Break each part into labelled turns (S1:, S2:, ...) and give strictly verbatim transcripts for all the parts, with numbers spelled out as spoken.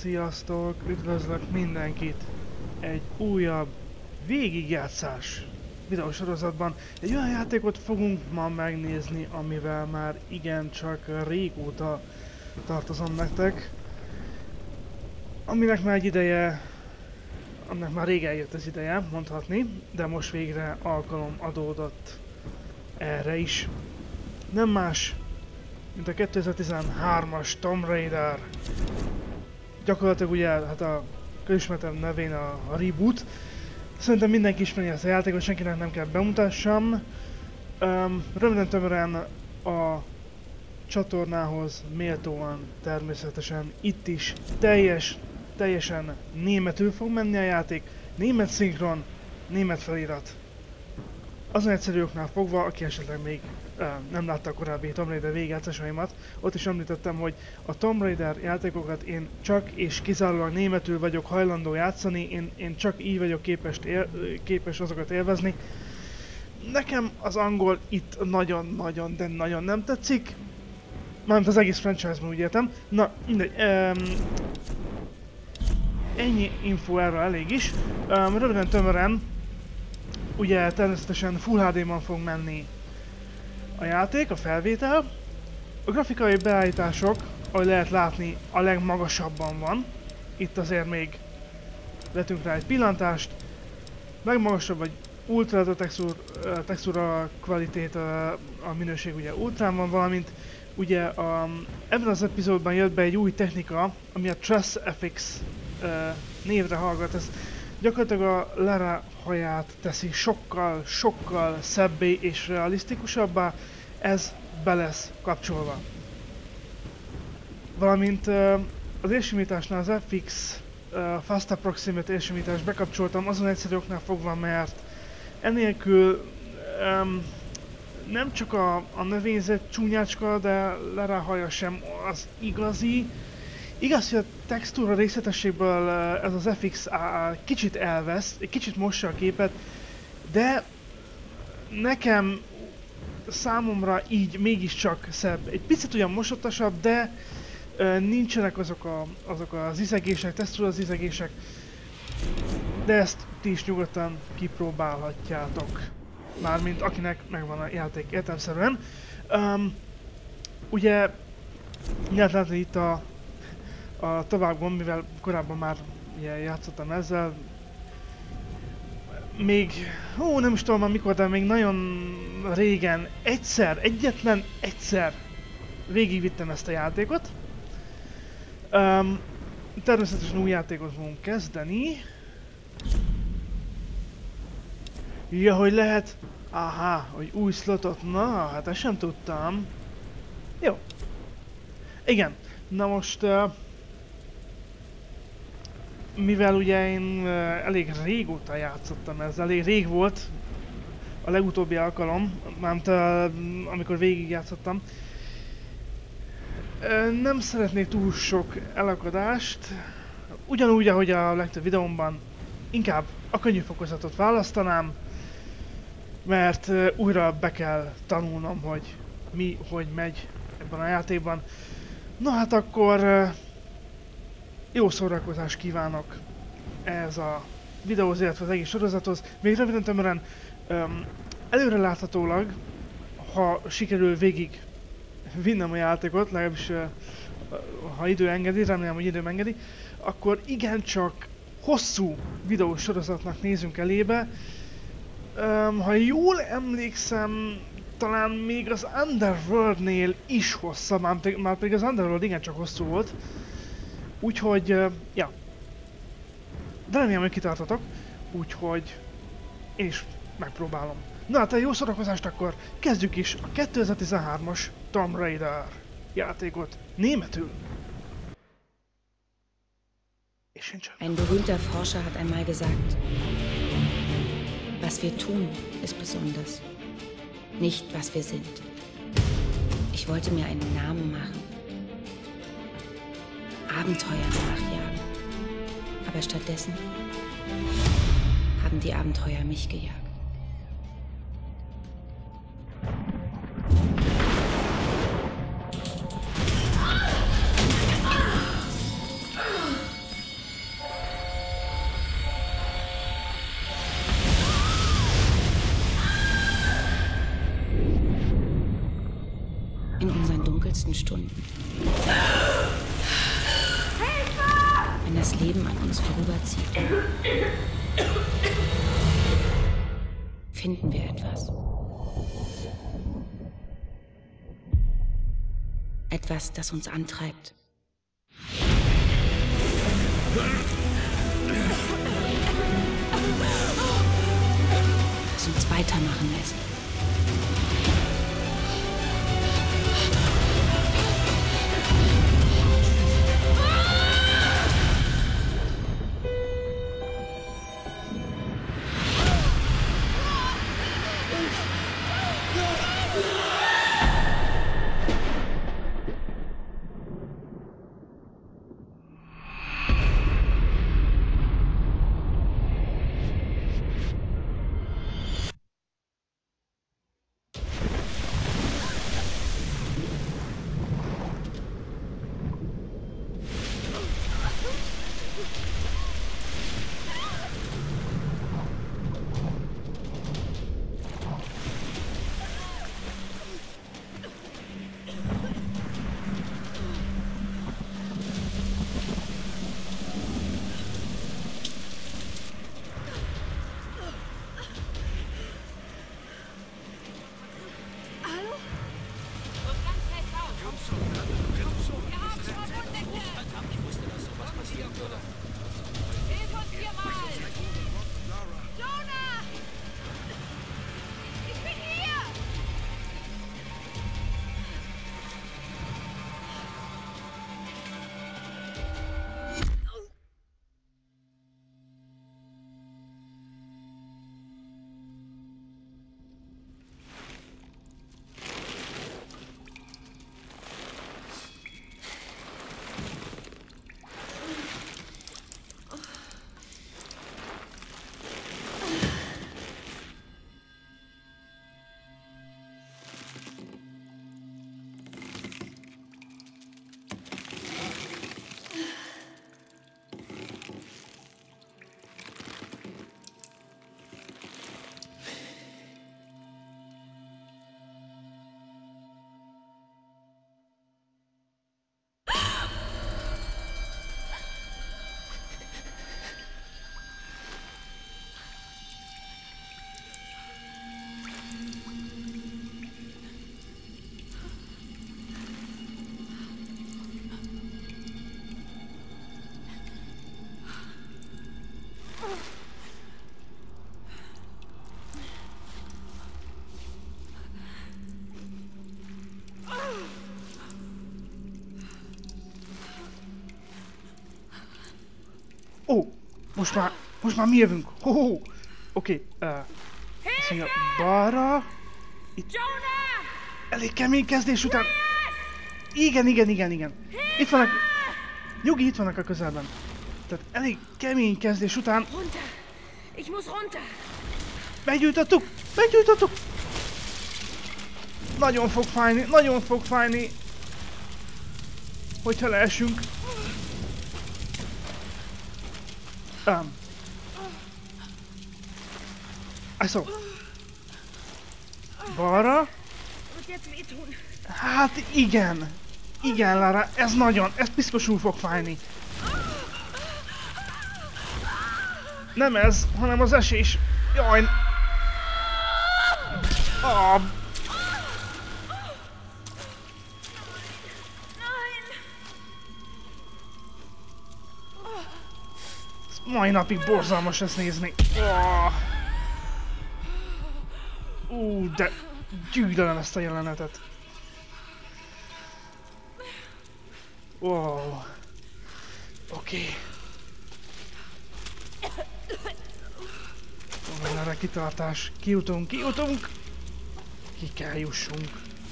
S1: Sziasztok! Üdvözlök mindenkit egy újabb végigjátszás videósorozatban. Egy olyan játékot fogunk ma megnézni, amivel már igencsak régóta tartozom nektek. Aminek már egy ideje, annak már rég eljött az ideje, mondhatni, de most végre alkalom adódott erre is. Nem más, mint a kétezer-tizenhármas Tomb Raider. Gyakorlatilag ugye hát a közismertebb nevén a, a reboot. Szerintem mindenki ismeri ezt a játékot, senkinek nem kell bemutassam. Um, röviden tömören a csatornához méltóan természetesen itt is teljes, teljesen németül fog menni a játék. Német szinkron, német felirat. Azon egyszerű oknál fogva, aki esetleg még uh, nem látta a korábbi Tomb Raider végigjátszásaimat, ott is említettem, hogy a Tomb Raider játékokat én csak és kizárólag németül vagyok hajlandó játszani, én, én csak így vagyok képes, él, képes azokat élvezni. Nekem az angol itt nagyon-nagyon, de nagyon nem tetszik. Mármint az egész franchise-ban úgy értem. Na, mindegy. Um, ennyi info erről elég is. Um, röviden tömören, ugye természetesen Full há dé-ban fog menni a játék, a felvétel. A grafikai beállítások, ahogy lehet látni, a legmagasabban van. Itt azért még vetünk rá egy pillantást. Legmagasabb vagy ultra textúra, textúra kvalitét, a, a minőség ugye ultrán van, valamint ugye a, ebben az epizódban jött be egy új technika, ami a Trace ef iksz uh, névre hallgat. Ez gyakorlatilag a Lara haját teszi sokkal, sokkal szebbé és realisztikusabbá, ez be lesz kapcsolva. Valamint uh, az érsimításnál az ef iksz uh, Fast Approximate érsimítást bekapcsoltam azon egyszerű oknál fogva, mert enélkül um, nem csak a, a növényzet csúnyácska, de Lara haja sem az igazi. Igaz, hogy a textúra részletességből ez az ef iksz kicsit elvesz, egy kicsit mossa a képet, de nekem, számomra így mégiscsak szebb. Egy picit olyan mosottasabb, de nincsenek azok, a, azok az izegések, textúra az izegések, de ezt ti is nyugodtan kipróbálhatjátok. Mármint akinek megvan a játék értelemszerűen. Um, ugye, lehet látni itt a a tovább gomb, mivel korábban már ugye, játszottam ezzel. Még, ó, nem is tudom már mikor, de még nagyon régen, egyszer, egyetlen egyszer végigvittem ezt a játékot. Um, természetesen új játékot fogunk kezdeni. Ja, hogy lehet, aha, hogy új slotot, na, hát ezt sem tudtam. Jó. Igen, na most uh, mivel ugye én elég régóta játszottam ezzel, elég rég volt a legutóbbi alkalom, mármint amikor végig játszottam. Nem szeretnék túl sok elakadást, ugyanúgy, ahogy a legtöbb videómban, inkább a könnyű fokozatot választanám, mert újra be kell tanulnom, hogy mi, hogy megy ebben a játékban. Na hát akkor jó szórakozást kívánok ez a videóhoz, illetve az egész sorozathoz. Még röviden tömören, um, előreláthatólag, ha sikerül végig vinnem a játékot, legalábbis uh, ha idő engedi, remélem, hogy idő engedi, akkor igencsak hosszú videós sorozatnak nézünk elébe. Um, ha jól emlékszem, talán még az Underworld-nél is hosszabb, már, már pedig az Underworld igencsak hosszú volt. Úgyhogy, uh, ja. De remélem, hogy kitartatok, úgyhogy én is megpróbálom. Na hát a jó szórakozást akkor kezdjük is a kétezer-tizenhármas Tomb Raider játékot németül. És én csak...
S2: Ein berühmter Forscher hat einmal gesagt, was wir tun, ist besonders. Nicht, was wir sind. Ich wollte mir einen Namen machen. Abenteuer nachjagen. Aber stattdessen haben die Abenteuer mich gejagt. dunkelsten Stunden. Wenn das Leben an uns vorüberzieht, finden wir etwas. Etwas, das uns antreibt. Das uns weitermachen lässt.
S1: Ó, most már, most már mi jövünk. Ho-ho. Oké, okay, uh, azt mondja, balra. Itt. Elég kemény kezdés után. Igen, igen, igen, igen. Itt vannak. Nyugi, itt vannak a közelben. Tehát elég kemény kezdés után. Meggyújtottuk! Meggyújtottuk! Nagyon fog fájni, nagyon fog fájni. Hogyha leesünk. Um. Achso. Balra. Hát igen. Igen, Lara, ez nagyon, ez piszkosul fog fájni. Nem ez, hanem az esés. Jaj. Ah. Mai napig borzalmas ezt nézni. Oh. Ú, de gyűlölöm ezt a jelenetet. Wow. Oké. Okay. Van erre kitartás. Kijutunk, kijutunk. Ki kell jussunk.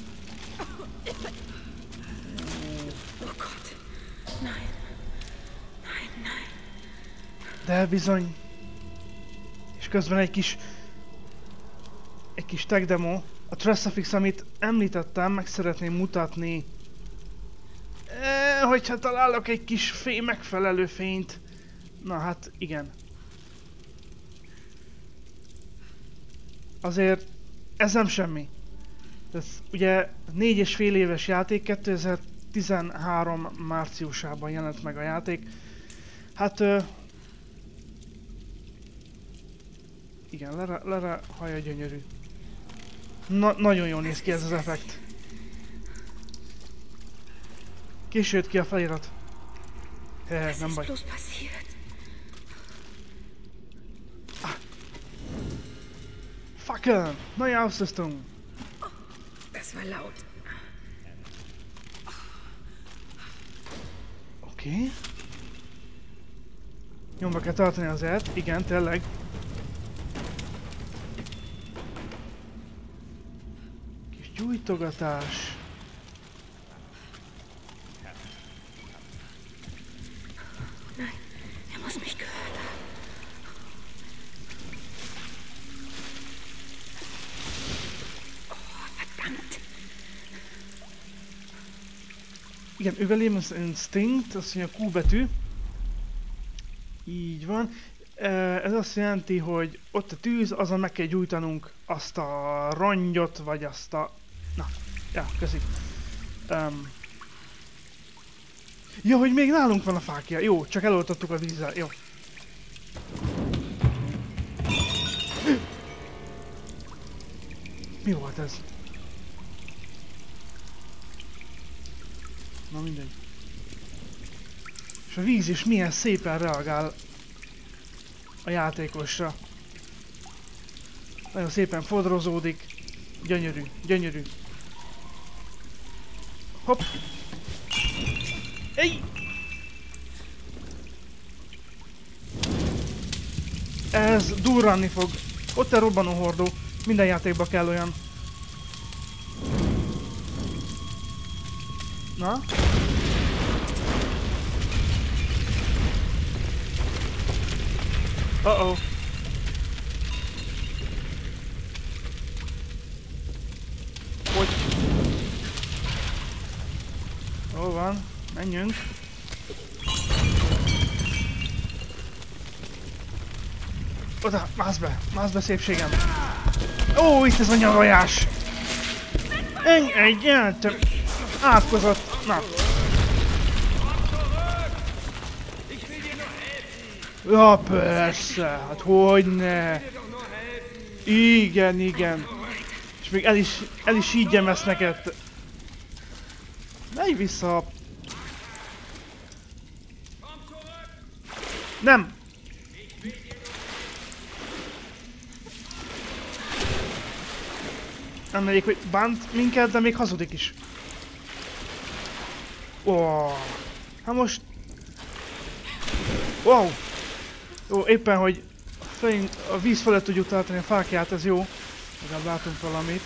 S1: De bizony. És közben egy kis... Egy kis tech demo. A Tressafix, amit említettem, meg szeretném mutatni. E, hogyha találok egy kis fény, megfelelő fényt. Na hát, igen. Azért ez nem semmi. Ez ugye négy és fél éves játék, kétezer-tizenhárom márciusában jelent meg a játék. Hát... Ö, igen, lere, lere haja gyönyörű. Na, nagyon jól néz ki ez az effekt. Későtt ki a felirat. He, nem baj. Ah. Fackeln! Neue Ausrüstung!
S2: Das war laut.
S1: Oké. Okay. Nyomba kell tartani az ert. Igen, tényleg. Kis gyújtogatás.
S2: Nein, er muss mich gehört haben. Oh, verdammt.
S1: Igen, Überlebensinstinkt, azt mondja Q betű. Így van. Ez azt jelenti, hogy ott a tűz, azon meg kell gyújtanunk azt a rongyot, vagy azt a... Na, ja, köszi. Um... Ja, hogy még nálunk van a fákja. Jó, csak eloltottuk a vízzel. Jó. Mi volt ez? Na mindegy. És a víz is milyen szépen reagál a játékosra. Nagyon szépen fodrozódik. Gyönyörű, gyönyörű. Hopp! Ej! Ez durranni fog. Ott a robbanó hordó. Minden játékban kell olyan. Na? Uh-oh. Hogy? Jó van, menjünk. Oda, mász be, mász be szépségem. Ó, itt ez a nyaralás. Engedj el, te átkozott. Na. Ja, persze, hát hogyne. Igen, igen. És még el is, el is ígyem ezt neked. Menj vissza. Nem. Nem megyek, hogy bánt minket, de még hazudik is. Ó, hát most... Wow. Jó, éppen, hogy a, fejünk, a víz felett tudjuk tartani a fákját, ez jó. Legalább látunk valamit.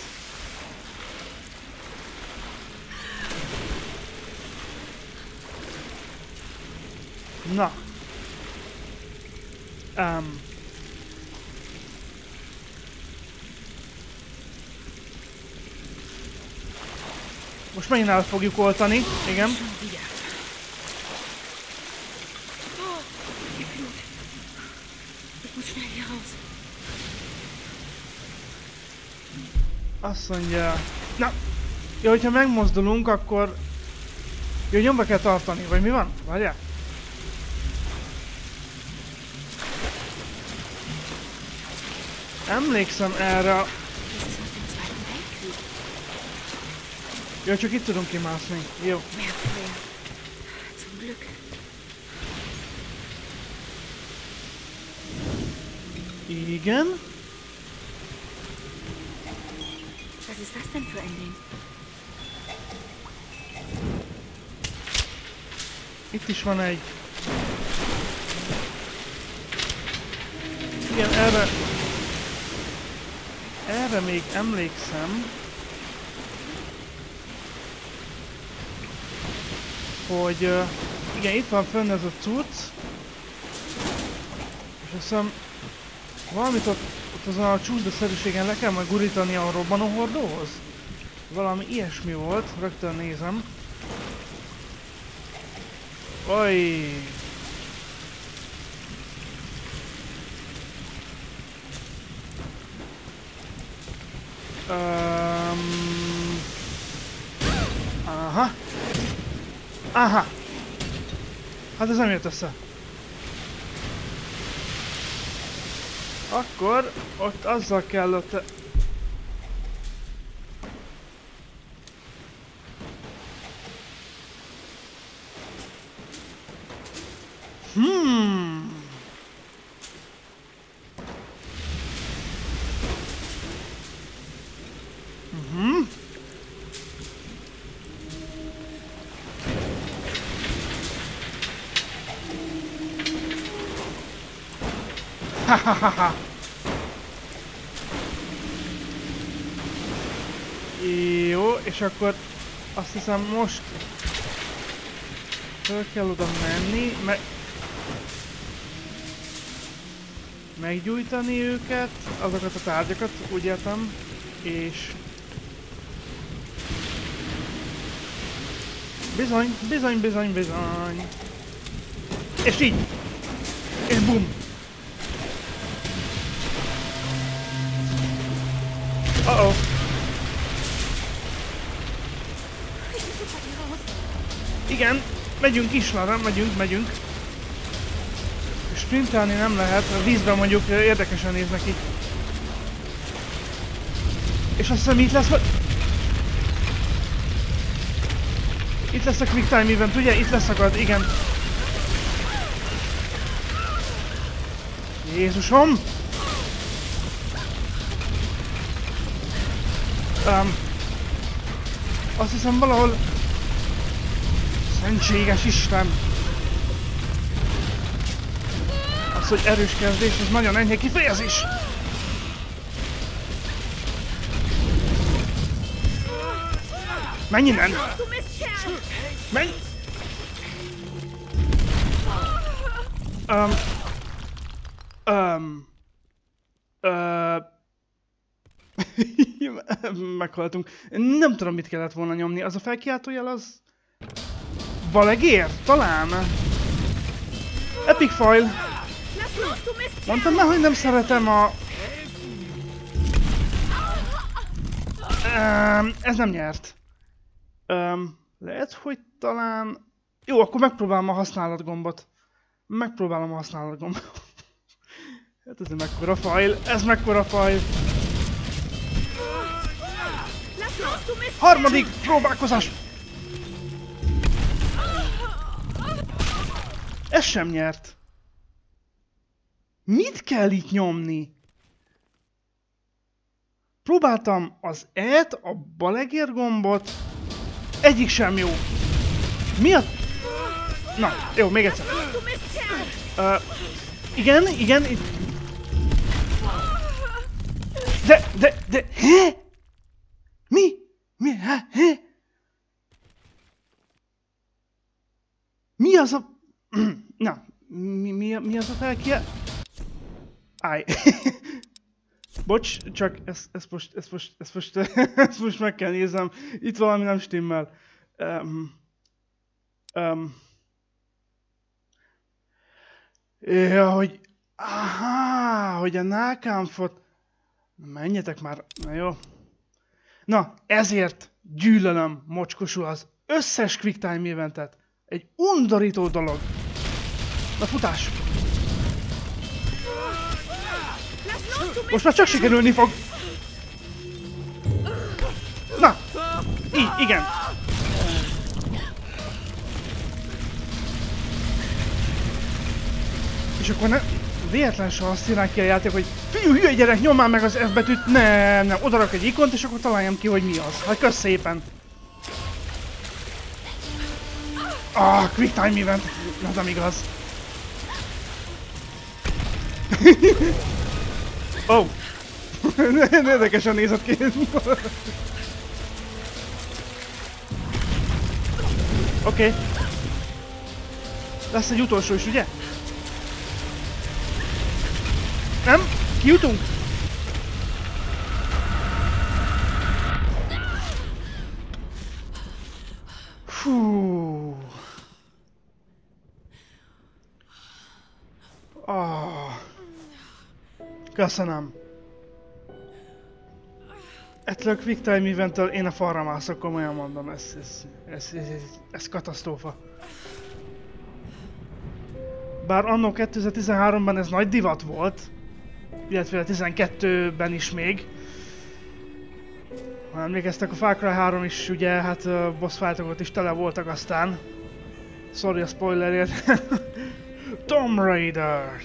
S1: Na. Um. Most megint el fogjuk oltani, igen. Azt mondja... Na! Jó, hogyha megmozdulunk, akkor... Jó, nyomba kell tartani, vagy mi van? Várjál? Emlékszem erre... Jó, csak itt tudunk kimászni. Jó. Igen.
S2: Was ist das denn für ein Ding?
S1: Itt is van egy. Igen, erre... Erre még emlékszem. Hogy... Uh, igen, itt van fönn ez a cucc. És azt hiszem... Valamit ott, ott azon a csúszdaszerűségen le kell majd gurítani a robbanóhordóhoz? Valami ilyesmi volt, rögtön nézem. Oj! Um, Aha. Aha. Hát ez nem jött össze. Akkor ott azzal kellett... Hmm. Mhm. Ha ha ha ha. Jó, és akkor azt hiszem most föl kell oda menni, me meggyújtani őket, azokat a tárgyakat, úgy értem, és bizony, bizony, bizony, bizony, és így, és bum! Uh-oh. Igen, megyünk Islanra, megyünk, megyünk. Sprintelni nem lehet, a vízben mondjuk érdekesen néz neki. És azt hiszem itt lesz... Itt lesz a quick time event, ugye? Itt leszakad, igen. Jézusom! Um, azt hiszem valahol... Szentséges Isten! Az, hogy erős kezdés, az nagyon enyhe kifejezés! Menj innen! Menj! Um, um, uh, meghaltunk. Nem tudom, mit kellett volna nyomni. Az a felkiáltójel az... Valegér? Talán? Epic Foil! Mondtam már, hogy nem szeretem a... Um, ez nem nyert. Um, lehet, hogy talán... Jó, akkor megpróbálom a használatgombot. Megpróbálom a használatgombot. Hát ez mekkora fajl, ez mekkora fajl. Harmadik próbálkozás! Ez sem nyert. Mit kell itt nyomni? Próbáltam az E-t, a balegér gombot. Egyik sem jó. Mi a... Na, jó, még egyszer. Uh, igen, igen. De, de, de... Hé? Mi? Mi? Hé? Hé? Mi az a... Na, mi, mi, mi az a felkia... Állj. Bocs, csak ezt, ezt most, ezt most, ezt most, ezt most meg kell néznem. Itt valami nem stimmel. Um, um. Ja, hogy... Aha, hogy a nákámfot... Menjetek már, na jó. Na, ezért gyűlölöm mocskosul az összes quick time eventet. Egy undorító dolog. Na, futás! Most már csak sikerülni fog! Na! Így, igen! És akkor ne... Véletlen se azt írnánk ki a játék, hogy fiú, hülye gyerek, nyom már meg az F betűt, nem, nem, odarak egy ikont, és akkor találjam ki, hogy mi az. Hát kösz szépen! Ah, quick time event! Ez nem igaz. Oh! Érdekesen nézett ki. Oké. Okay. Lesz egy utolsó is, ugye? Nem? Kijutunk? Fú. Oh. Köszönöm. ettől a quick time eventtől én a falra mászok, komolyan mondom, ez, ez, ez, ez, ez, ez katasztrófa. Bár anno kétezer-tizenháromban ez nagy divat volt, illetve tizenkettőben is még. Ha emlékeztek, a Far Cry három is ugye, hát uh, boss fightokat is tele voltak aztán. Sorry a spoilerért. Tomb Raider!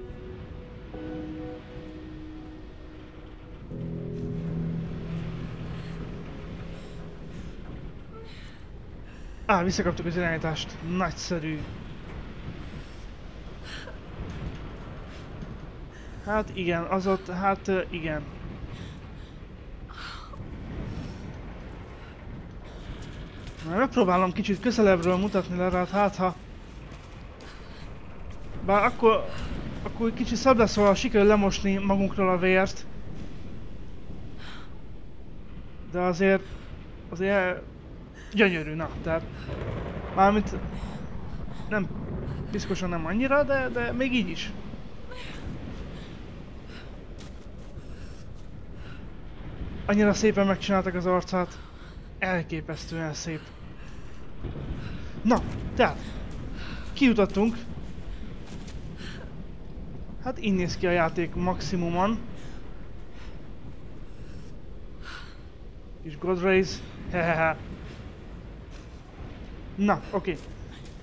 S1: Á, visszakaptuk az irányítást. Nagyszerű. Hát igen, az ott, hát uh, igen. Na, megpróbálom kicsit közelebbről mutatni le rád, hát ha... Bár akkor... Akkor kicsit szebb lesz, ha sikerül lemosni magunkról a vért. De azért... Azért... Gyönyörű, na, tehát... Mármint... Nem... Biztosan nem annyira, de, de még így is. Annyira szépen megcsináltak az arcát. Elképesztően szép. Na, tehát... Kijutottunk. Hát így néz ki a játék maximumon. Kis God Race. Hehehe. Na, oké. Okay.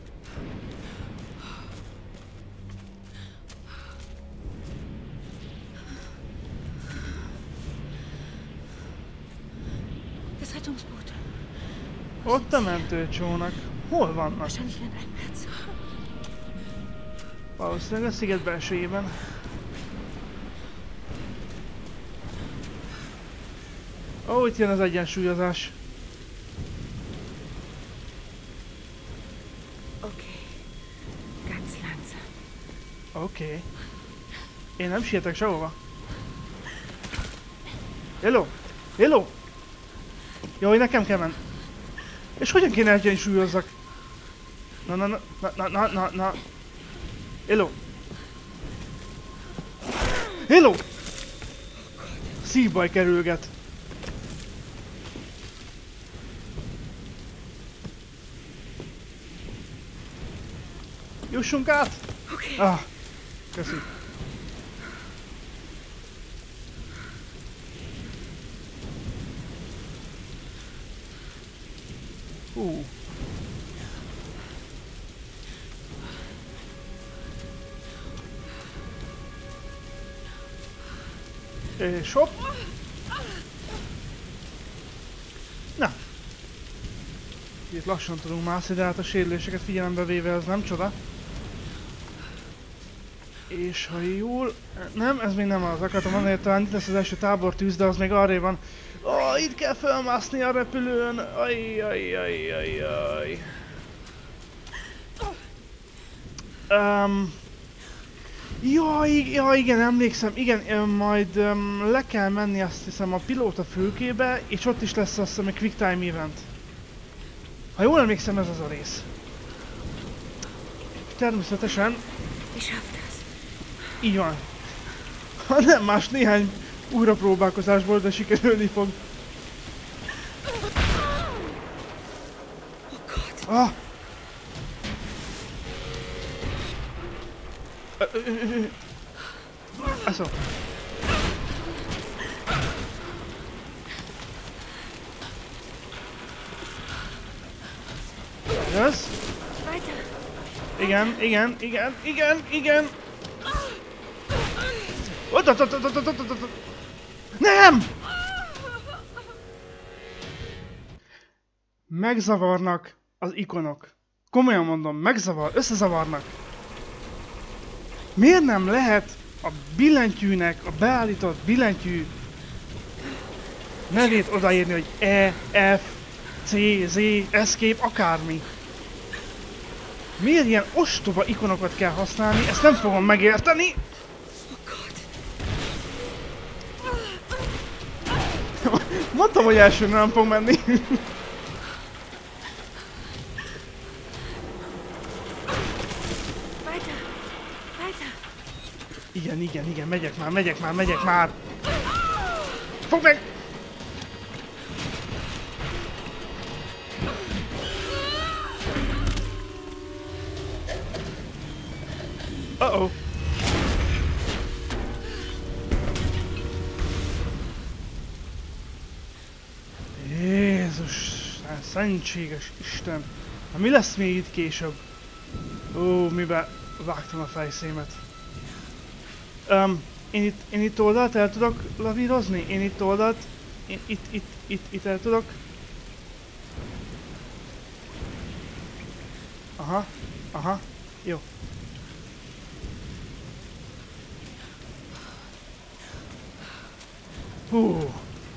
S2: Das Rettungsboot.
S1: Ott a mentőcsónak. Hol vannak?
S2: Wahrscheinlich landeinwärts.
S1: Valószínűleg a sziget belsőjében. Ó, itt jön az egyensúlyozás.
S2: Okay. Ganz langsam.
S1: Oké. Okay. Én nem sietek sehova. Hello! Hello! Jó, hogy nekem kell menni. És hogyan kéne egyensúlyozzak? Na, na, na, na, na, na, na. Hello! Hello! Szívbaj kerülget. Jussunk át!
S2: Okay.
S1: Ah, köszi. Hú. És hopp. Na. Itt lassan tudunk mászni, de hát a sérüléseket figyelembe véve ez nem csoda. És ha jól... Nem, ez még nem az, akartam mondani, hogy talán itt lesz az első tábortűz, de az még arrébb van. Ó, oh, itt kell felmászni a repülőn! Aj, aj, aj, aj, aj. Um, ja, ja, igen, emlékszem, igen, majd um, le kell menni azt hiszem a pilóta fülkébe, és ott is lesz azt hiszem egy quick time event. Ha jól emlékszem, ez az a rész. Természetesen... Így van. Ha nem más, néhány újrapróbálkozásból, de sikerülni fog. Ah! Achso. Yes. Igen, igen, igen, igen, igen. Ott, ott, ott, ott, ott, ott, ott. Nem! Megzavarnak az ikonok. Komolyan mondom, megzavar, összezavarnak. Miért nem lehet a billentyűnek, a beállított billentyű nevét odaírni, hogy E, F, C, Z, Escape, akármi? Miért ilyen ostoba ikonokat kell használni? Ezt nem fogom megérteni! Mondtam, hogy elsőre nem fog menni. Igen, igen, igen, megyek már, megyek már, megyek már. Fogd meg! Uh-oh. Jézus, szentséges Isten. Na, mi lesz még itt később? Ó, miben vágtam a fejszémet. Um, én itt, én itt oldalt el tudok lavírozni? Én itt oldalt... Én itt, itt, itt, itt el tudok... Aha, aha, jó. Hú.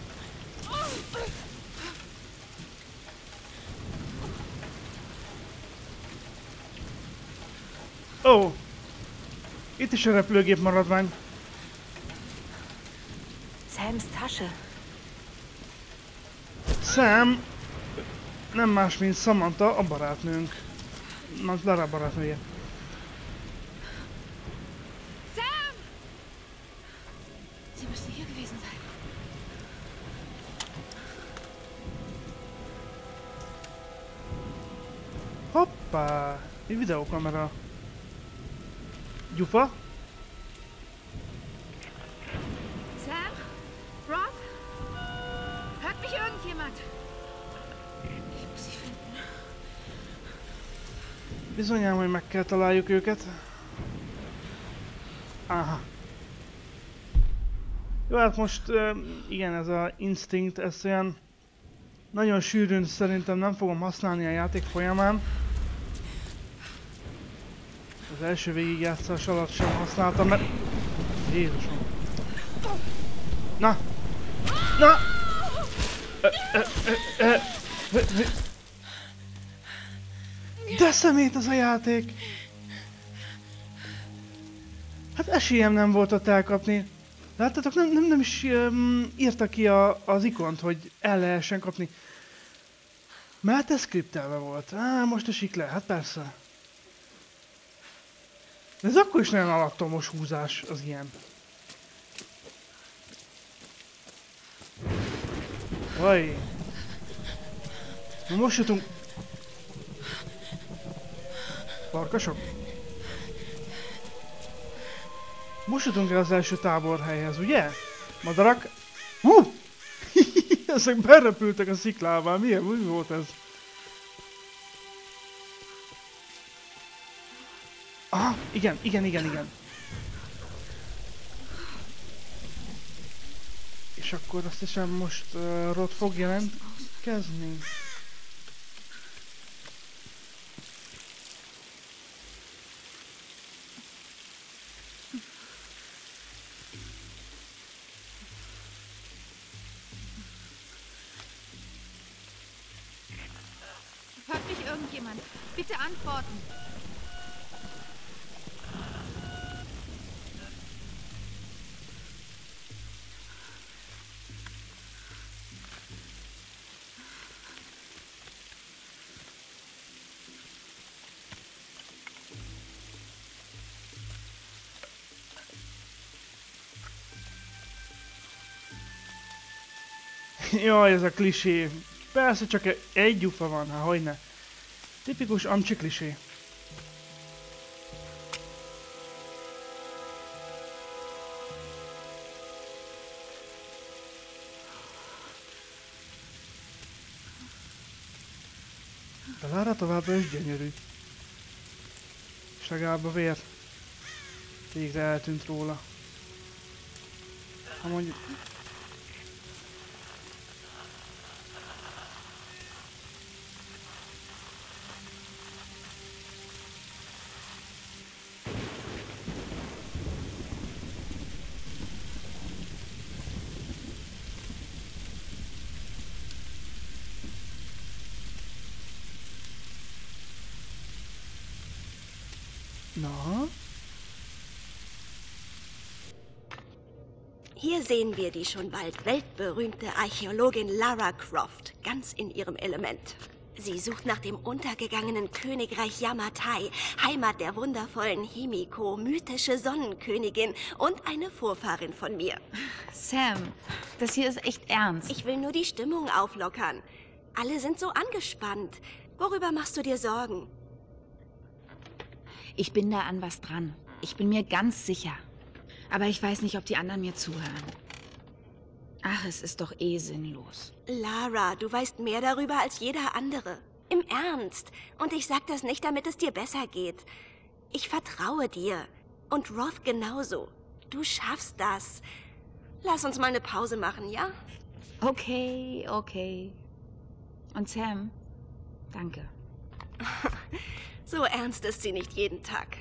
S1: Ó! Oh. Itt is a repülőgép maradvány.
S2: Sams Tasche.
S1: Sam nem más, mint Samantha, a barátnőnk. Na, Lara barátnője.
S2: Sam! Sie müssen hier gewesen sein.
S1: Hoppá! Egy videókamera. Gyufa?
S2: Sam? Rob? Hört mich irgendjemand? Ich muss sie finden.
S1: Bizonyám, hogy meg kell találjuk őket. Aha. Jó, hát most uh, igen, ez a instinct, ezt olyan nagyon sűrűn szerintem nem fogom használni a játék folyamán. Az első végigjátszás alatt sem használtam, mert... Jézusom. Na! Na! Ö, ö, ö, ö, ö, ö. De szemét az a játék! Hát esélyem nem volt ott elkapni. Láttatok, nem, nem, nem is um, írta ki a, az ikont, hogy el lehessen kapni. Mert ez skriptelve volt. Á, most esik le, hát persze. De ez akkor is nagyon alattomos húzás az ilyen. Vaj. Na most jutunk. Farkasok? Most jutunk el az első táborhelyhez, ugye? Madarak? Hú! Ezek berepültek a sziklává. Milyen mi volt ez? Aha, igen, igen, igen, igen. És akkor azt hiszem most uh, Rod fog jelentkezni.
S2: Hört mich irgendjemand? Bitte antworten.
S1: Jaj, ez a klisé. Persze csak egy gyufa van, hát hogyne. Tipikus amcsi klisé. De Lara továbbra is gyönyörű. És legalább a vér végre eltűnt róla. Ha mondjuk... Na?
S3: Hier sehen wir die schon bald weltberühmte Archäologin Lara Croft, ganz in ihrem Element. Sie sucht nach dem untergegangenen Königreich Yamatai, Heimat der wundervollen Himiko, mythische Sonnenkönigin und eine Vorfahrin von mir.
S2: Sam, das hier ist echt ernst.
S3: Ich will nur die Stimmung auflockern. Alle sind so angespannt. Worüber machst du dir Sorgen?
S2: Ich bin da an was dran. Ich bin mir ganz sicher. Aber ich weiß nicht, ob die anderen mir zuhören. Ach, es ist doch eh sinnlos.
S3: Lara, du weißt mehr darüber als jeder andere. Im Ernst. Und ich sag das nicht, damit es dir besser geht. Ich vertraue dir. Und Roth genauso. Du schaffst das. Lass uns mal eine Pause machen, ja?
S2: Okay, okay. Und Sam, danke.
S3: So ernst ist sie nicht jeden Tag.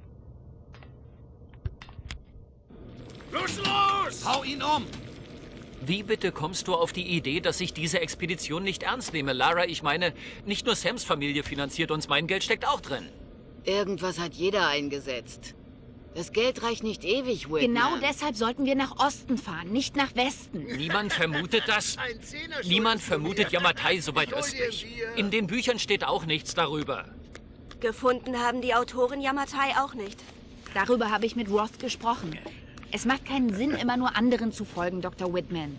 S4: Los, los! Hau ihn um!
S5: Wie bitte kommst du auf die Idee, dass ich diese Expedition nicht ernst nehme? Lara, ich meine, nicht nur Sams Familie finanziert uns, mein Geld steckt auch drin.
S6: Irgendwas hat jeder eingesetzt. Das Geld reicht nicht ewig, Whitman.
S2: Genau deshalb sollten wir nach Osten fahren, nicht nach Westen.
S5: Niemand vermutet das. Niemand vermutet Yamatai so weit östlich. In den Büchern steht auch nichts darüber.
S3: Gefunden haben die Autoren Yamatai auch nicht.
S2: Darüber habe ich mit Roth gesprochen. Es macht keinen Sinn, immer nur anderen zu folgen, Doktor Whitman.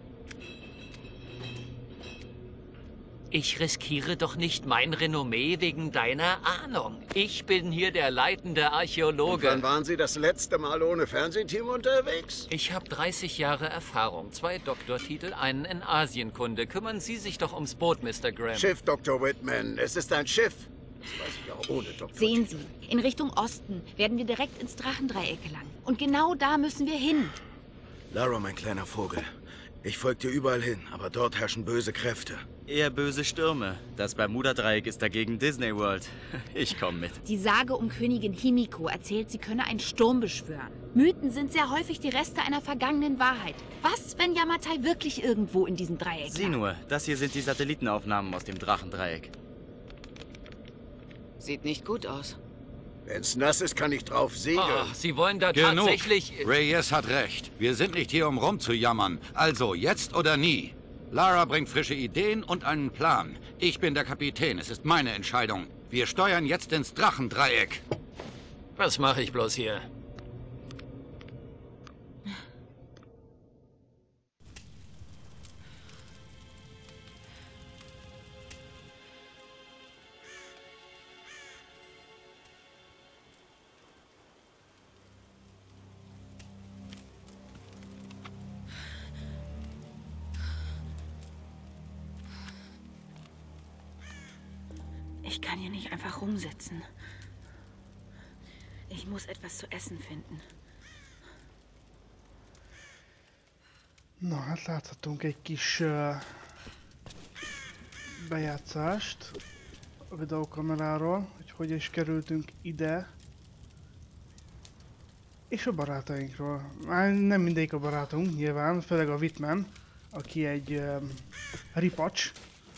S5: Ich riskiere doch nicht mein Renommee wegen deiner Ahnung. Ich bin hier der leitende Archäologe.
S4: Und wann waren Sie das letzte Mal ohne Fernsehteam unterwegs?
S5: Ich habe dreißig Jahre Erfahrung, zwei Doktortitel, einen in Asienkunde. Kümmern Sie sich doch ums Boot, Mister Graham.
S4: Schiff, Doktor Whitman. Es ist ein Schiff. Das weiß ich auch ohne Doktor.
S2: Sehen Sie, in Richtung Osten werden wir direkt ins Drachendreieck gelangen. Und genau da müssen wir hin.
S7: Lara, mein kleiner Vogel. Ich folge dir überall hin, aber dort herrschen böse Kräfte.
S8: Eher böse Stürme. Das Bermuda-Dreieck ist dagegen Disney World. Ich komme mit.
S2: Die Sage um Königin Himiko erzählt, sie könne einen Sturm beschwören. Mythen sind sehr häufig die Reste einer vergangenen Wahrheit. Was, wenn Yamatai wirklich irgendwo in diesem Dreieck
S8: Sieh
S2: lag?
S8: nur, das hier sind die Satellitenaufnahmen aus dem Drachendreieck.
S6: Sieht nicht gut aus.
S4: Wenn's nass ist, kann ich drauf segeln.
S5: Ach, Sie wollen da
S9: Genug.
S5: tatsächlich...
S9: Reyes hat recht. Wir sind nicht hier, um rumzujammern. Also, jetzt oder nie. Lara bringt frische Ideen und einen Plan. Ich bin der Kapitän. Es ist meine Entscheidung. Wir steuern jetzt ins Drachendreieck.
S5: Was mache ich bloß hier?
S2: Ich kann hier nicht einfach rumsitzen. Ich muss etwas zu essen finden.
S1: Na, hát láthatunk egy kis uh, bejátszást a videókameráról, hogy hogy is kerültünk ide. És a barátainkról. Már nem mindegyik a barátunk, nyilván, főleg a Whitman, aki egy um, ripacs.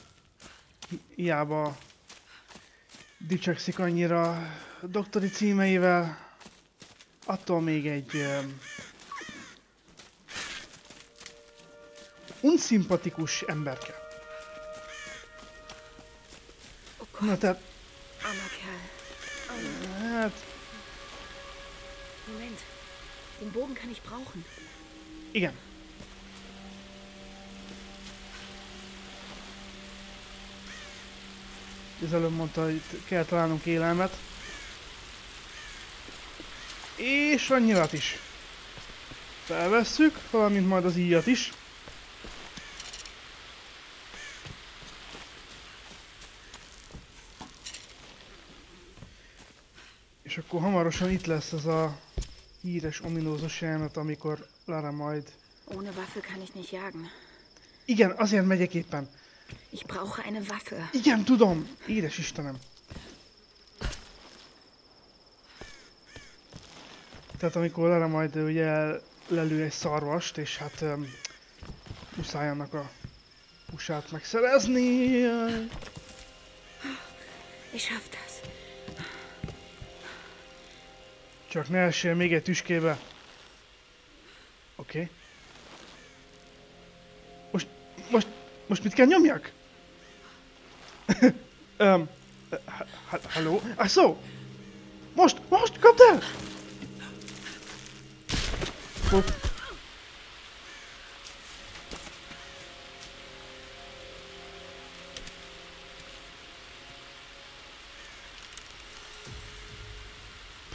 S1: Hiába dicsekszik annyira doktori címeivel, attól még egy um, unszimpatikus emberke. Na tehát...
S2: Armer Kerl.
S1: Hát...
S2: Moment. Den Bogen kann ich brauchen.
S1: Igen. Az előbb mondta, hogy kell találnunk élelmet. És a nyilat is. Felvesszük, valamint majd az íjat is. És akkor hamarosan itt lesz az a híres, ominózus jelenet, amikor Lara majd...
S2: Ohne Waffe kann ich nicht jagen.
S1: Igen, azért megyek éppen.
S2: Ich brauche eine Waffe.
S1: Igen, tudom! Édes Istenem! Tehát amikor Lara majd ugye lelő egy szarvast, és hát um, muszáj annak a húsát megszerezni.
S2: Ich schaff das.
S1: Csak ne essél még egy tüskébe. Oké. Okay. Most, most, most mit kell nyomjak? um, ha, ha, halló? Ah, szó! Most, most, kapd el! Oh.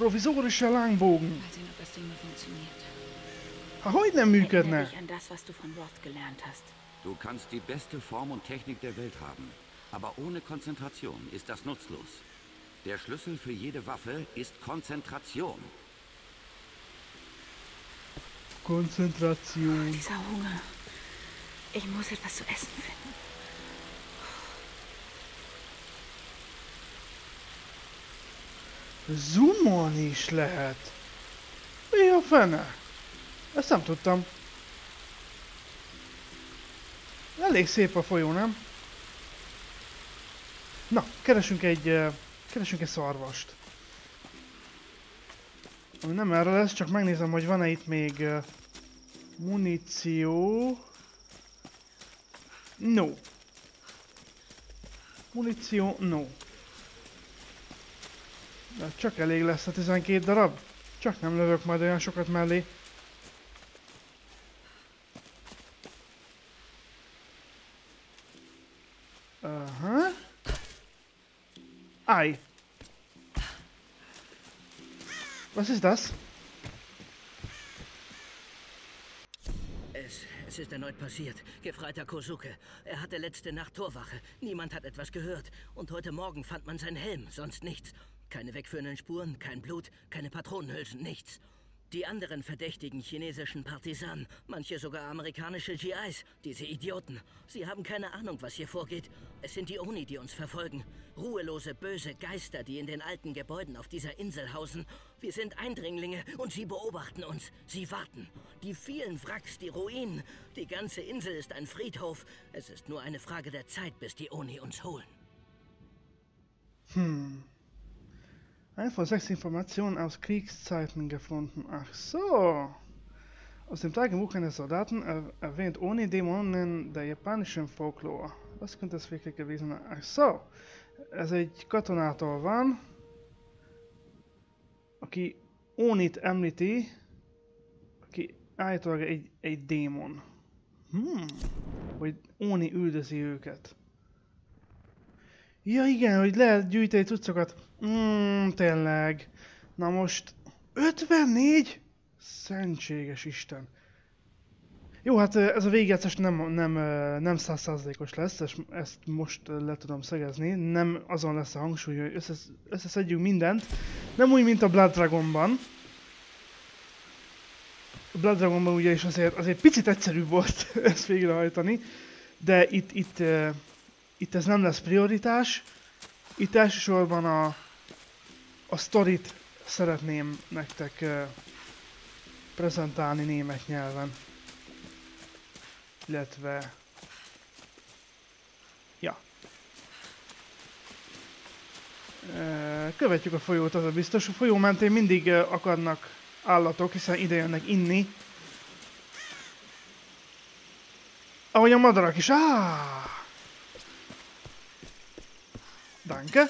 S1: Provisorischer Langbogen.
S2: Mal sehen, ob das Ding noch funktioniert.
S1: Ha, hogy nem működne?
S2: Erinnere dich an das, was du von Roth gelernt hast.
S9: Du kannst die beste Form und Technik der Welt haben, aber ohne Konzentration ist das nutzlos. Der Schlüssel für jede Waffe ist Konzentration.
S1: Konzentration.
S2: Dieser Hunger. Ich muss etwas zu essen finden.
S1: Zoomolni is lehet. Mi a fene? Ezt nem tudtam. Elég szép a folyó, nem? Na, keresünk egy, uh, keresünk egy szarvast. Ami nem erre lesz, csak megnézem, hogy van-e itt még uh, muníció. No. Muníció, no. De csak elég lesz a tizenkét darab. Csak nem lövök majd olyan sokat mellé. Aha. Ai. Was ist das?
S10: Es, es ist erneut passiert. Gefreiter Kosuke. Er hatte letzte Nacht Torwache. Niemand hat etwas gehört. Und heute Morgen fand man seinen Helm, sonst nichts. Keine wegführenden Spuren, kein Blut, keine Patronenhülsen, nichts. Die anderen verdächtigen chinesischen Partisanen, manche sogar amerikanische G Is, diese Idioten. Sie haben keine Ahnung, was hier vorgeht. Es sind die Oni, die uns verfolgen. Ruhelose, böse Geister, die in den alten Gebäuden auf dieser Insel hausen. Wir sind Eindringlinge und sie beobachten uns. Sie warten. Die vielen Wracks, die Ruinen. Die ganze Insel ist ein Friedhof. Es ist nur eine Frage der Zeit, bis die Oni uns holen.
S1: Hm. Einfach sechs Informationen aus Kriegszeiten gefunden. Ach so. Aus dem Tagebuch eines Soldaten er erwähnt Oni Dämonen der japanischen Folklore. Was könnte das wirklich gewesen sein? Ach so. Ez egy katonától van, aki Onit említi, aki állítólag egy, egy démon. Hmm. Hogy Oni üldözi őket. Ja igen, hogy lehet gyűjteni cuccokat. Hmm, tényleg. Na most... ötvennégy? Szentséges Isten. Jó, hát ez a végjátszás nem, nem, nem száz százalékos lesz, és ezt most le tudom szögezni. Nem azon lesz a hangsúly, hogy összes, összeszedjünk mindent. Nem úgy, mint a Blood Dragonban. A Blood Dragonban ugye is azért, azért picit egyszerűbb volt ezt végrehajtani. De itt, itt, itt ez nem lesz prioritás. Itt elsősorban a, a sztorit szeretném nektek prezentálni német nyelven. Illetve... Ja. Követjük a folyót, az a biztos. A folyó mentén mindig akadnak állatok, hiszen ide jönnek inni. Ahogy a madarak is. Ah! Danke.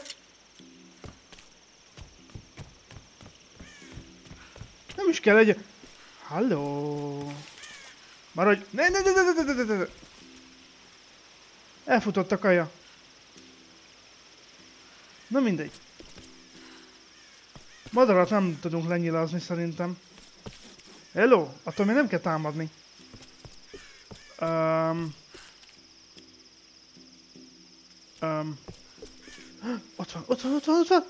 S1: Nem is kell egy... Halló! Maradj! Ne, ne, ne, ne, ne, ne, ne, ne. Elfutott a kaja. Na mindegy. Madarat nem tudunk lenyilazni szerintem. Hello! Attól még nem kell támadni. Um, um, ott van, ott van, ott van, ott van!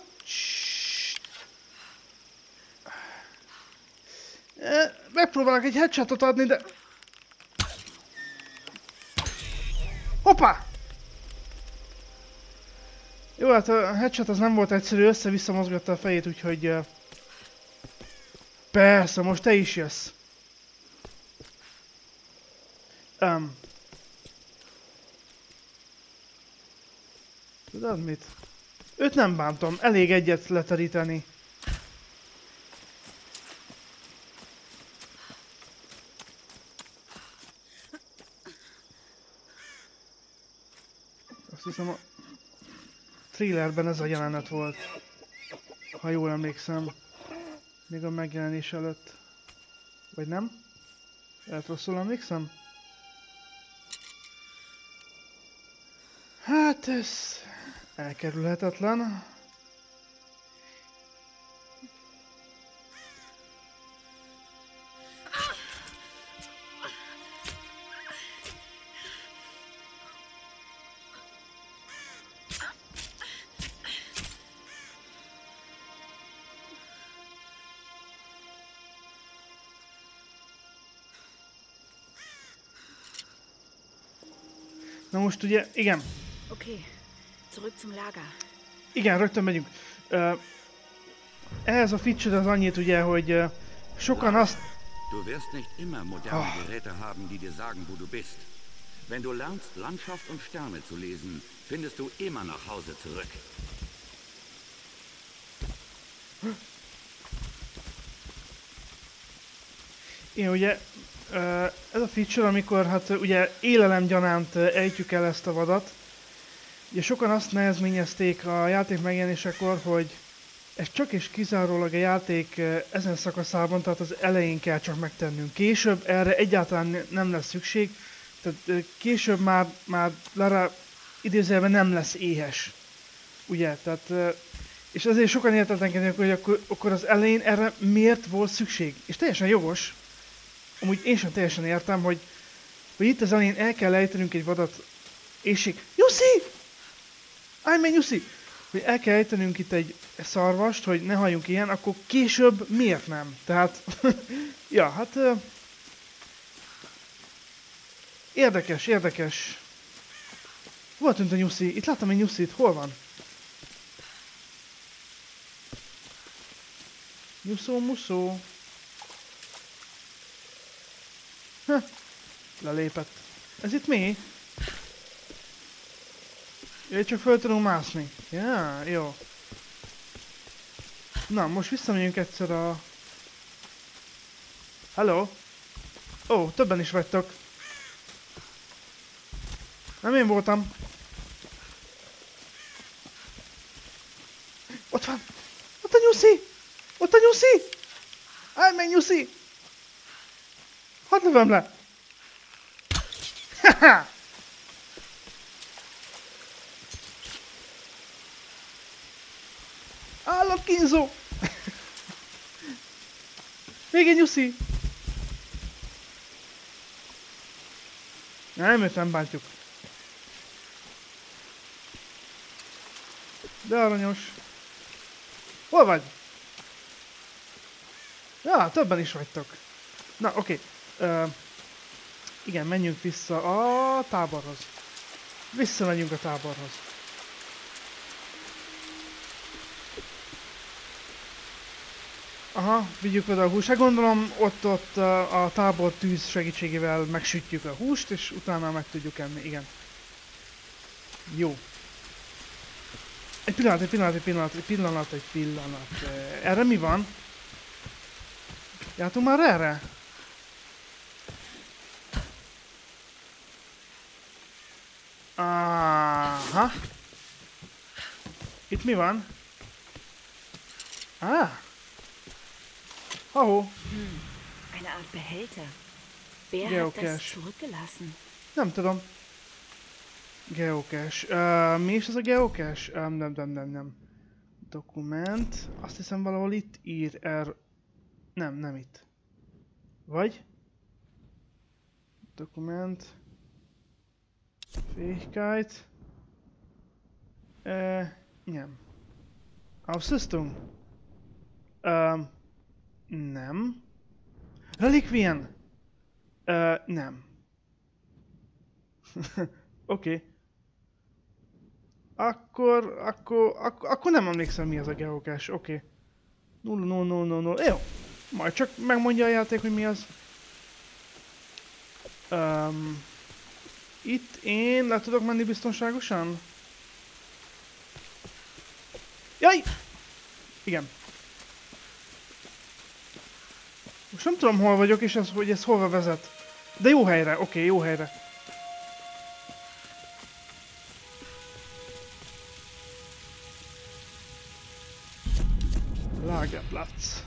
S1: Megpróbálok egy headshotot adni, de... Hoppá! Jó, hát a headshot az nem volt egyszerű, össze-vissza mozgatta a fejét, úgyhogy... Uh... Persze, most te is jössz. Um. Tudod mit? Őt nem bántom, elég egyet leteríteni. Azt hiszem a thrillerben ez a jelenet volt, ha jól emlékszem, még a megjelenés előtt. Vagy nem? Lehet rosszul emlékszem? Hát ez elkerülhetetlen. Na most ugye, igen.
S2: Okay, zurück zum Lager.
S1: Igen, rögtön megyünk. Uh, ehhez a feature az annyit ugye, hogy uh, sokan azt...
S11: Du wirst nicht immer moderne Geräte haben, die dir sagen, wo du bist. Wenn du lernst, Landschaft und Sterne zu lesen, findest du immer nach Hause zurück.
S1: Igen, ugye ez a feature, amikor hát ugye élelemgyanánt ejtjük el ezt a vadat. Ugye sokan azt nehezményezték a játék megjelenésekor, hogy ez csak és kizárólag a játék ezen szakaszában, tehát az elején kell csak megtennünk. Később erre egyáltalán nem lesz szükség, tehát később már, már Lara idézőjelben nem lesz éhes. Ugye, tehát... És ezért sokan értetlenkednek, hogy akkor, akkor az elején erre miért volt szükség. És teljesen jogos. Amúgy én sem teljesen értem, hogy, hogy itt az elején el kell ejtenünk egy vadat éjség. Nyuszi! Állj meg, Nyuszi! Hogy el kell ejtenünk itt egy szarvast, hogy ne halljunk ilyen, akkor később miért nem? Tehát, ja, hát... Uh, érdekes, érdekes. Hol tűnt a Nyuszi? Itt láttam egy Nyuszit, hol van? Nyuszó, muszó. Ha, lelépett. Ez itt mi? Jaj, csak föl tudunk mászni. Ja, jó. Na, most visszamegyünk egyszer a... Hello? Ó, oh, többen is vagytok. Nem én voltam. Ott van! Ott a Nyuszi! Ott a Nyuszi! Állj meg, Nyuszi! Hadd lövöm le! Haha! Állatkínzó! Még egy Nyuszi! Nem, őt nem bántjuk. De aranyos. Hol vagy? Ja, többen is vagytok. Na, oké. Okay. Uh, igen, menjünk vissza a táborhoz. Visszamegyünk a táborhoz. Aha, vigyük oda a húst. Hát gondolom ott, ott a, a tábor tűz segítségével megsütjük a húst, és utána meg tudjuk enni. Igen. Jó. Egy pillanat, egy pillanat, egy pillanat, egy pillanat, egy pillanat. Erre mi van? Jártunk már erre? Aha. Itt mi van? Ah. Oh.
S2: Hm. Eine Art Behälter. Wer
S1: Geocache.
S2: hat das zurückgelassen?
S1: Nem tudom. Geocache. Uh, mi is ez a geocache? Um, nem, nem, nem, nem. Dokument. Azt hiszem valahol itt ír er... Nem, nem itt. Vagy? Dokument. Fähigkeit. Uh, nem. Ausrüstung. Um, nem. Relikvien. Uh, nem. Oké. Okay. Akkor, akkor, akkor, akkor nem emlékszem mi az a geocache. Oké. Okay. nulla nulla nulla nulla nulla. Jó. Majd csak megmondja a játék, hogy mi az. Um, itt én le tudok menni biztonságosan? Jaj! Igen. Most nem tudom hol vagyok és ez, hogy ez hova vezet. De jó helyre, oké, okay, jó helyre. Lagerplatz.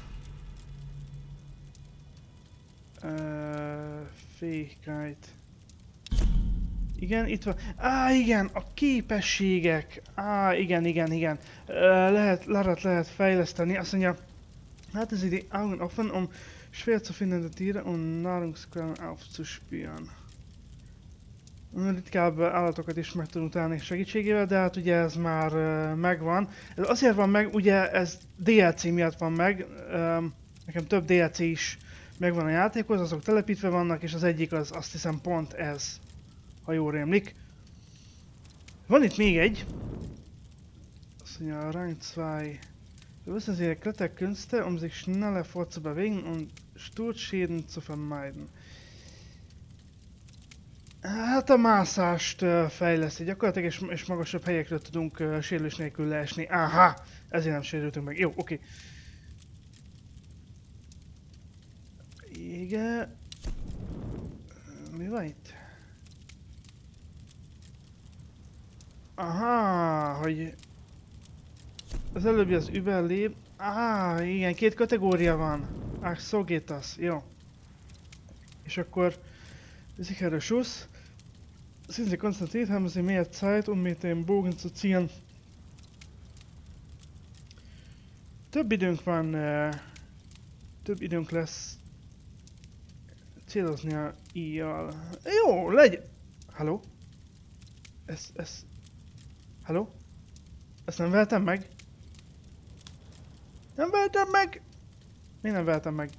S1: Uh, Fähigkeit. Igen, itt van. Á, igen, a képességek. Á, igen, igen, igen. Uh, lehet, Larat lehet fejleszteni. Azt mondja, hát ez die Augen offen, um schwer zu findende Tiere und Nahrungsquellen aufzuspüren. Ritkább állatokat is meg tudunk találni segítségével, de hát ugye ez már uh, megvan. Ez azért van meg, ugye ez dé el cé miatt van meg. Um, nekem több dé el cé is megvan a játékhoz, azok telepítve vannak, és az egyik az azt hiszem pont ez, ha jól rémlik. Van itt még egy. Azt mondja, Rang zwei. Wir wissen, dass ihre Kletterkünste, um sich schneller vorzubewegen und Sturzschäden zu vermeiden. Hát a mászást uh, fejleszti gyakorlatilag, és, és magasabb helyekről tudunk uh, sérülés nélkül leesni. Aha! Ezért nem sérültünk meg. Jó, oké. Okay. Igen. Mi van itt? Aha, hogy... Az előbbi az Überleb. Ah, igen, két kategória van. Ach, so geht das. Jó. És akkor... Sichere Schuss. Sind Sie konzentriert, haben Sie mehr Zeit, um mit dem Bogen zu zielen. Több időnk van... Uh, több időnk lesz... célozni a íjjal. Jó, legyen... Halló? Ez... ez... Halló? Ezt nem vehetem meg? Nem vehetem meg! Miért nem vehetem meg?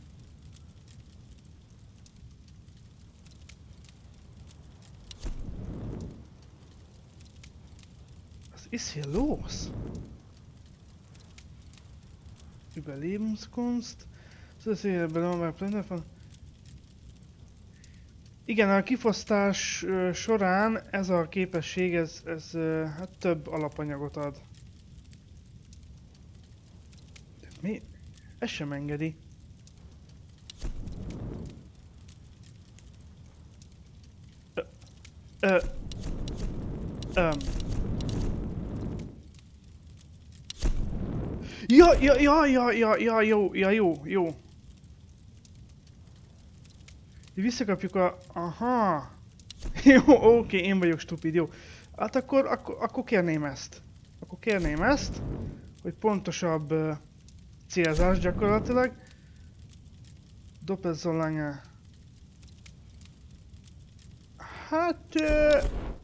S1: Was ist hier los? Überlebenskunst? So ist hier Belohnung bei von... Igen, a kifosztás uh, során ez a képesség, ez, ez uh, hát több alapanyagot ad. De mi? Ez sem engedi. Ö... Ö... Öm... Ja, ja, ja, ja, ja, ja, jó, ja, jó, jó. Visszakapjuk a... Aha! Jó, oké, én vagyok stupid, jó. Hát akkor, akkor, akkor kérném ezt. Akkor kérném ezt, hogy pontosabb uh, célzás gyakorlatilag. Doppelzolange. Hát... Uh,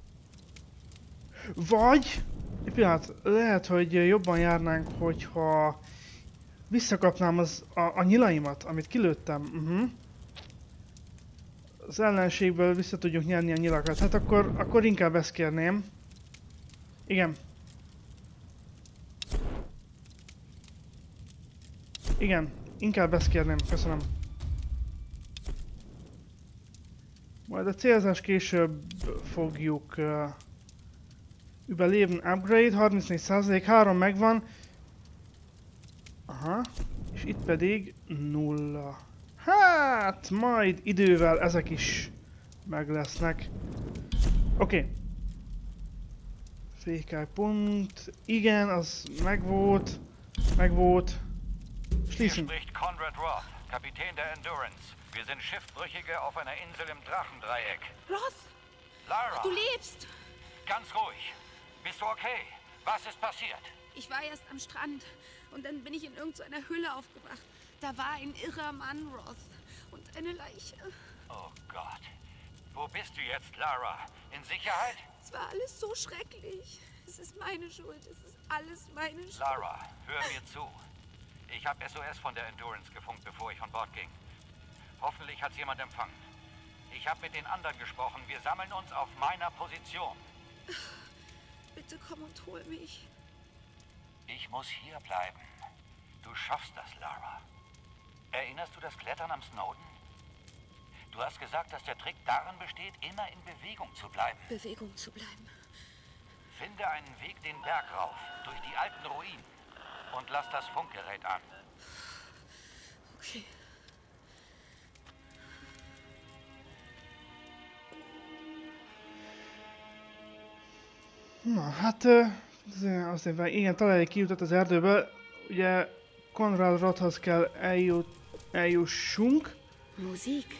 S1: vagy... Egy pillanat, lehet, hogy jobban járnánk, hogyha visszakapnám az, a, a nyilaimat, amit kilőttem. Uh-huh. Az ellenségből vissza tudjuk nyerni a nyilakat. Hát akkor, akkor inkább ezt kérném. Igen. Igen, inkább ezt kérném, köszönöm. Majd a célzás később fogjuk uh, überleben. Upgrade, harmincnégy százalék, három megvan. Aha, és itt pedig nulla. Hát, majd idővel ezek is meg lesznek. Oké. Okay. Fähigkeitspunkt. Igen, az megvolt. Megvolt. Schließen.
S12: Hier spricht Conrad Roth, Kapitän der Endurance. Wir sind Schiffbrüchige auf einer Insel im Drachendreieck.
S3: Roth!
S12: Lara!
S3: Du lebst!
S12: Ganz ruhig. Bist du okay? Was ist passiert?
S13: Ich war erst am Strand und dann bin ich in irgendeiner so Höhle aufgewacht. Da war ein irrer Mann, Roth. Und eine Leiche.
S12: Oh Gott. Wo bist du jetzt, Lara? In Sicherheit?
S13: Es war alles so schrecklich. Es ist meine Schuld. Es ist alles meine Schuld.
S12: Lara, hör mir zu. Ich habe S O S von der Endurance gefunkt, bevor ich von Bord ging. Hoffentlich hat's jemand empfangen. Ich habe mit den anderen gesprochen. Wir sammeln uns auf meiner Position.
S13: Bitte komm und hol mich.
S12: Ich muss hier bleiben. Du schaffst das, Lara. Erinnerst du das Klettern am Snowden? Du hast gesagt, dass der Trick darin besteht, immer in Bewegung zu bleiben.
S13: Bewegung zu bleiben.
S12: Finde einen Weg den Berg rauf, durch die alten Ruinen. Und lass das Funkgerät an.
S13: Okay.
S1: Na, hát azért van, igen, találj egy kiutat az erdőből. Ugye Conrad Rothhoz kell eljut, eljussunk.
S3: Musik.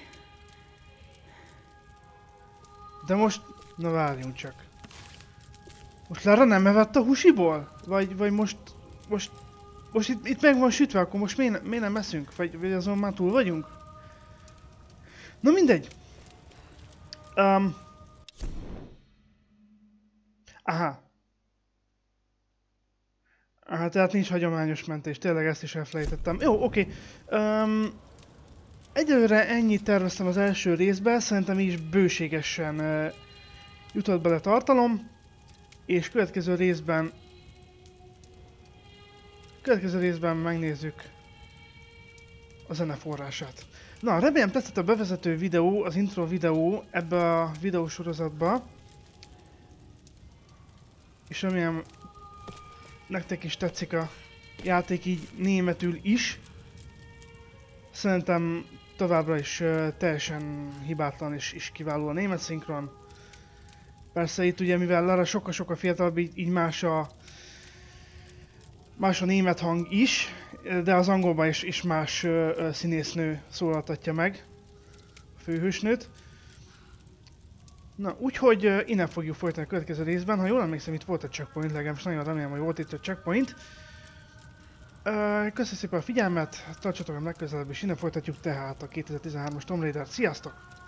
S1: De most, na várjunk csak. Most Lara nem evett a húsiból? Vagy, vagy most, most, most itt, itt meg van sütve, akkor most miért, miért nem eszünk? Vagy, vagy azon már túl vagyunk? Na mindegy. Um, aha. Aha, tehát nincs hagyományos mentés, tényleg ezt is elfelejtettem. Jó, oké. Okay. Um, egyelőre ennyit terveztem az első részben, szerintem így is bőségesen uh, jutott bele tartalom. És következő részben... Következő részben megnézzük a zene forrását. Na, remélem tetszett a bevezető videó, az intro videó ebbe a videósorozatba. És remélem nektek is tetszik a játék így németül is. Szerintem továbbra is uh, teljesen hibátlan és, és kiváló a német szinkron. Persze itt ugye, mivel Lara sokkal-sokkal fiatalabb, így, így más a más a német hang is, de az angolban is, is más uh, színésznő szólaltatja meg a főhősnőt. Na, úgyhogy uh, innen fogjuk folytatni a következő részben. Ha jól emlékszem, itt volt egy checkpoint, legalábbis nagyon remélem, hogy volt itt egy checkpoint. Uh, köszönöm szépen a figyelmet, tartsatok velem legközelebb, és innen folytatjuk tehát a kétezer-tizenhármas Tomb Raider-t. Sziasztok!